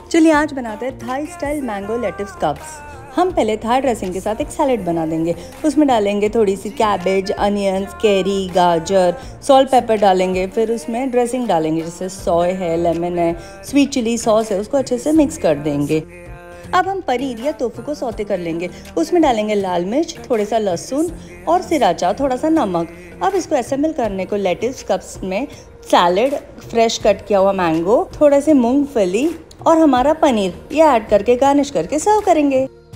चलिए आज बनाते हैं Thai style mango lettuce cups. हम पहले थाई ड्रेसिंग के साथ एक सैलेड बना देंगे। उसमें डालेंगे थोड़ी सी कैबेज, अनियंस, कैरी, गाजर, सॉल्ट, पेपर डालेंगे। फिर उसमें ड्रेसिंग डालेंगे, जैसे सोय है, लेमन है, स्वीट चिली सॉस है, उसको अच्छे से मिक्स कर देंगे। अब हम पनीर या टोफू को सौते कर लेंगे। उसमें डालेंगे लाल मिर्च, थोड़ा सा लहसुन और सिराचा, थोड़ा सा नमक। अब इसको असेंबल करने को लेट्स कप्स में सैलेड, फ्रेश कट किया हुआ मैंगो, थोड़े से मूंगफली और हमारा पनीर ये ऐड करके गार्निश करके सर्व करेंगे।